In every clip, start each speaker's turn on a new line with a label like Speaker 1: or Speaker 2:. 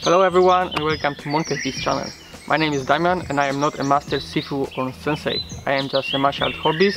Speaker 1: Hello everyone and welcome to Monkey's channel. My name is Damian and I am not a master Sifu or Sensei. I am just a martial art hobbyist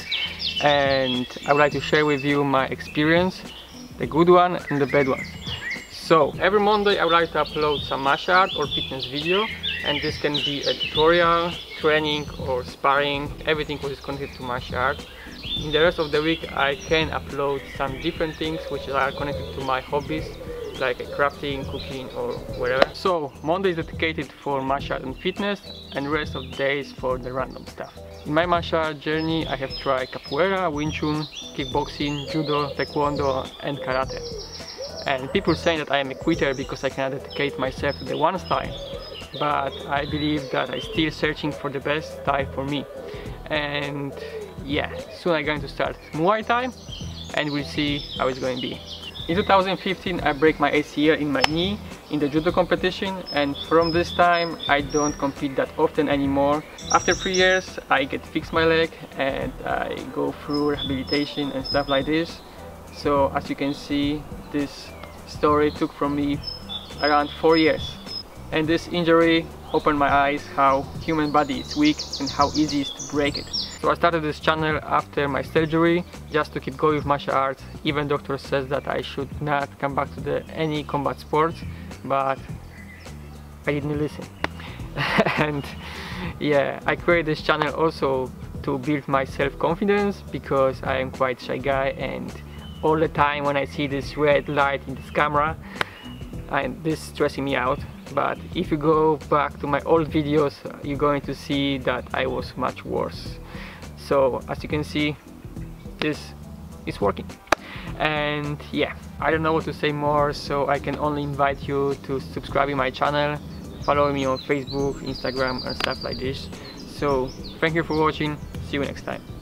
Speaker 1: and I would like to share with you my experience, the good one and the bad ones. So every Monday I would like to upload some martial art or fitness video, and this can be a tutorial, training or sparring, everything which is connected to martial art. In the rest of the week I can upload some different things which are connected to my hobbies, like crafting, cooking or whatever. So Monday is dedicated for martial art and fitness, and the rest of the days for the random stuff. In my martial art journey I have tried capoeira, Wing Chun, kickboxing, judo, taekwondo and karate. And people say that I am a quitter because I cannot dedicate myself to the one style. But I believe that I'm still searching for the best style for me. And yeah, soon I'm going to start Muay Thai and we'll see how it's going to be. In 2015 I break my ACL in my knee in the judo competition, and from this time I don't compete that often anymore. After 3 years I get fixed my leg and I go through rehabilitation and stuff like this. So as you can see, this story took from me around 4 years. And this injury opened my eyes how human body is weak and how easy it is to break it. So I started this channel after my surgery just to keep going with martial arts. Even doctor says that I should not come back to any combat sports, but I didn't listen. And yeah, I created this channel also to build my self-confidence, because I am quite shy guy, and all the time when I see this red light in this camera, and this is stressing me out. But if you go back to my old videos, you're going to see that I was much worse. So as you can see, this is working. And yeah, I don't know what to say more, so I can only invite you to subscribe to my channel, follow me on Facebook, Instagram and stuff like this. So thank you for watching, see you next time.